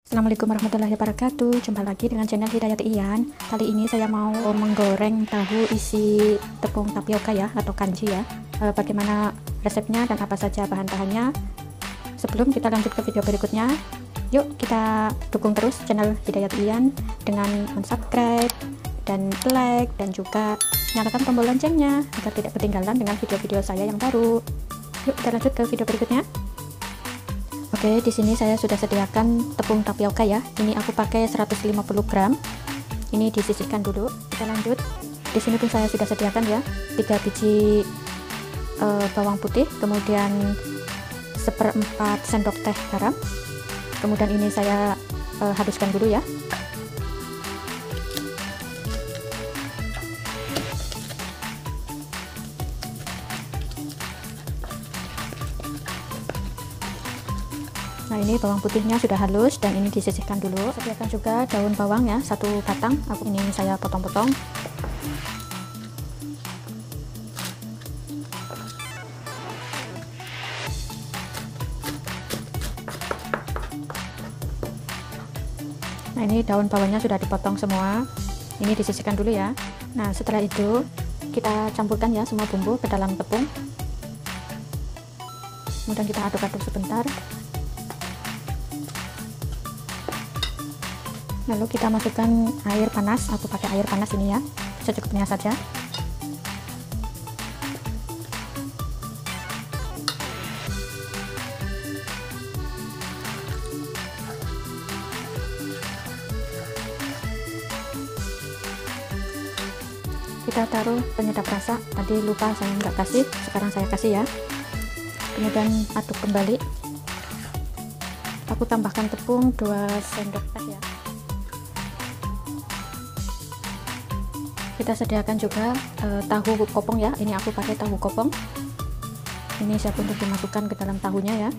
Assalamualaikum warahmatullahi wabarakatuh. Jumpa lagi dengan channel Hidayat Ian. Kali ini saya mau menggoreng tahu isi tepung tapioka ya, atau kanji ya. Bagaimana resepnya dan apa saja bahan-bahannya. Sebelum kita lanjut ke video berikutnya, yuk kita dukung terus channel Hidayat Ian dengan subscribe dan like, dan juga nyalakan tombol loncengnya agar tidak ketinggalan dengan video-video saya yang baru. Yuk kita lanjut ke video berikutnya. Oke, di sini saya sudah sediakan tepung tapioka ya. Ini aku pakai 150 gram. Ini disisihkan dulu. Kita lanjut. Di sini pun saya sudah sediakan ya 3 biji bawang putih, kemudian 1/4 sendok teh garam. Kemudian ini saya haluskan dulu ya. Nah, ini bawang putihnya sudah halus dan ini disisihkan dulu. Sediakan juga daun bawang ya, 1 batang. Ini saya potong-potong. Nah, ini daun bawangnya sudah dipotong semua. Ini disisihkan dulu ya. Nah, setelah itu kita campurkan ya semua bumbu ke dalam tepung. Kemudian kita aduk-aduk sebentar. Lalu kita masukkan air panas. Aku pakai air panas ini ya, secukupnya saja. Kita taruh penyedap rasa. Tadi lupa saya nggak kasih, sekarang saya kasih ya. Kemudian aduk kembali. Aku tambahkan tepung 2 sendok teh ya. Kita sediakan juga tahu kopong ya. Ini aku pakai tahu kopong. Ini siap untuk dimasukkan ke dalam tahunya ya.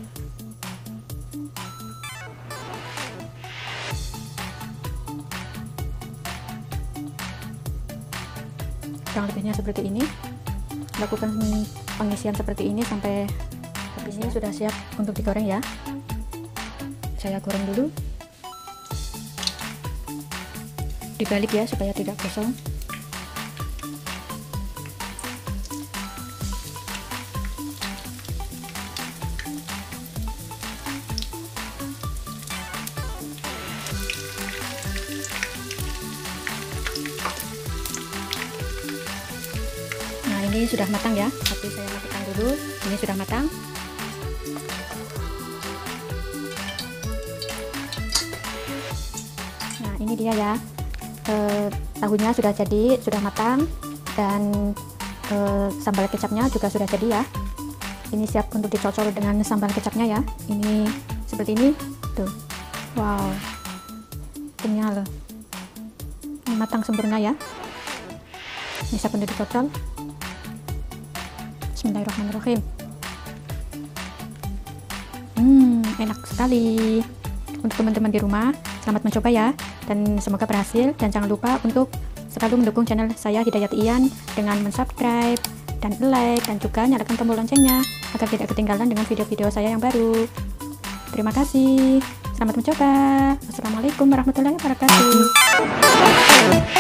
Kurang lebihnya seperti ini. Lakukan pengisian seperti ini sampai habisnya. Sudah siap untuk digoreng ya. Saya goreng dulu. Dibalik ya supaya tidak gosong. Nah, ini sudah matang ya, tapi saya matikan dulu. Ini sudah matang. Nah, ini dia ya, tahunya sudah jadi, sudah matang, dan sambal kecapnya juga sudah jadi ya. Ini siap untuk dicocol dengan sambal kecapnya ya. Ini seperti ini tuh. Wow, kenyal. Ini matang sempurna ya. Ini siap untuk dicocol. Bismillahirrahmanirrahim. Enak sekali. Untuk teman-teman di rumah, selamat mencoba ya, dan semoga berhasil. Dan jangan lupa untuk selalu mendukung channel saya Hidayat Ian dengan mensubscribe dan like, dan juga nyalakan tombol loncengnya agar tidak ketinggalan dengan video-video saya yang baru. Terima kasih. Selamat mencoba. Wassalamualaikum warahmatullahi wabarakatuh.